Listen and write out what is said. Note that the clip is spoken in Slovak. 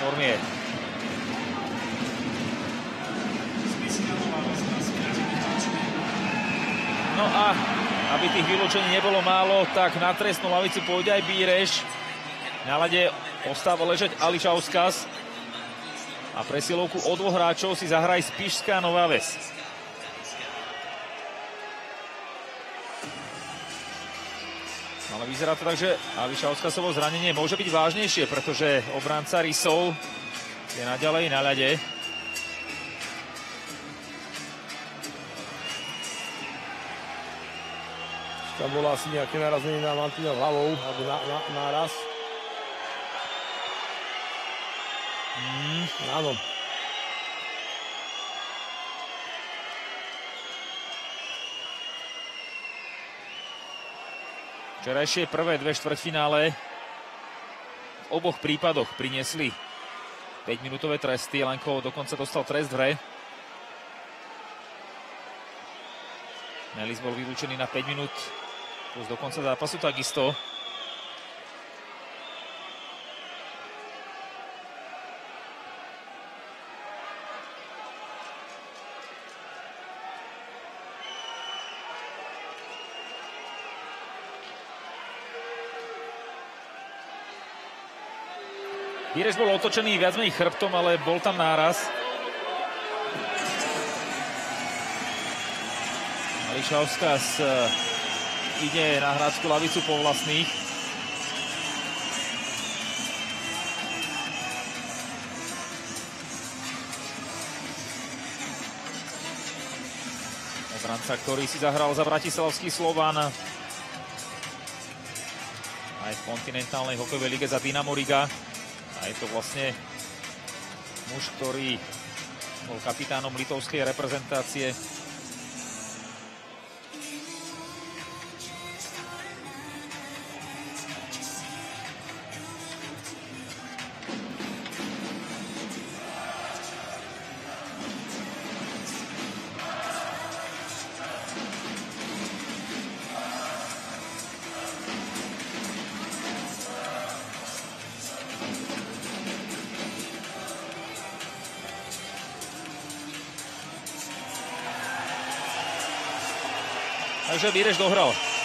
Kormier. No a aby tých vylúčení nebolo málo, tak na trestnú lavicu pôjde aj Bíreš. Na ľade ostáva ležať Ališauskas. A presilovku o 2 hráčov si zahraj Spišská Nová Ves. Ale vyzerá to tak, že Ališauskasovo zranenie môže byť vážnejšie, pretože obranca Rysov je naďalej na ľade. Tam bolo asi nejaké narazenie na mantinel hlavou, alebo náraz. Áno. Včerajšie prvé 2 štvrťfinále v oboch prípadoch priniesli 5-minútové tresty. Lanko dokonca dostal trest v hre. Melis bol vylúčený na 5 minút plus do konca zápasu takisto. Bíreš bol otočený viac menej chrbtom, ale bol tam náraz. Ališauskas ide na hráčskú lavicu po vlastných. Obranca, ktorý si zahral za bratislavský Slovan aj v kontinentálnej hokejovej lige za Dynamo Riga. A je to vlastne muž, ktorý bol kapitánom litovskej reprezentácie. Takže Bíreš dohral.